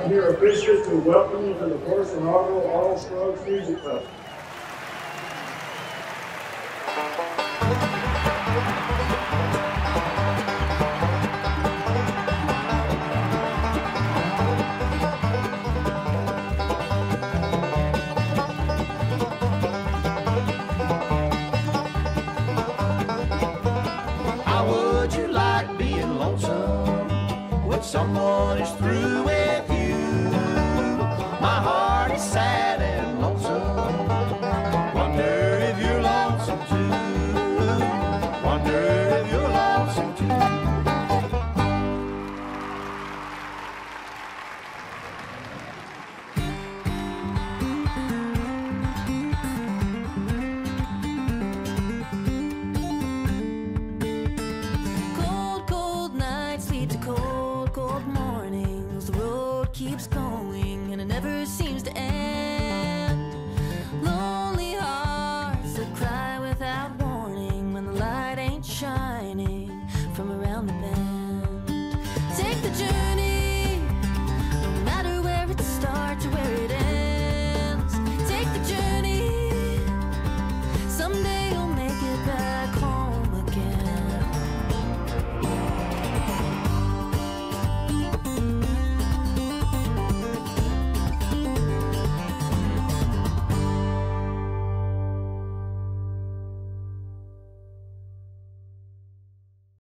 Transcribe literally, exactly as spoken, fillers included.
I'm here officially to welcome you to the first inaugural Earl Scruggs Music Festival. How would you like being lonesome when someone is through with